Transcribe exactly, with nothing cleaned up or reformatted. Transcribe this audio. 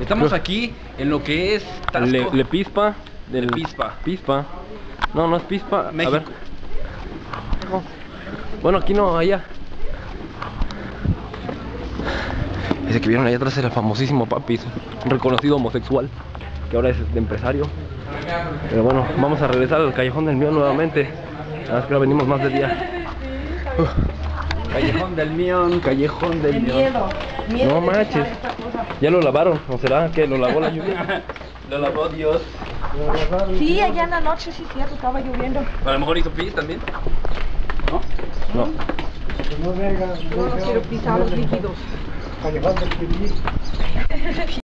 Estamos Creo- aquí en lo que es Tasco. Le, Le Pispa. Del Le Pispa. Pispa. No, no es Pispa. México. A ver. No. Bueno, aquí no, allá. Ese que vieron allá atrás era el famosísimo Papis, un reconocido homosexual, que ahora es de empresario. Pero bueno, vamos a regresar al Callejón del Mío nuevamente. Nada más que ahora venimos más de día. Uf. Callejón del Mión, Callejón del Mión. Miedo, miedo No de que manches. sale esta cosa. ¿Ya lo lavaron? ¿O será que lo lavó la lluvia? Lo lavó Dios. Sí, allá en la noche, sí, cierto, estaba lloviendo. A lo mejor hizo pis también. ¿No? No. Yo no quiero pisar los líquidos. Callejón del Pirín.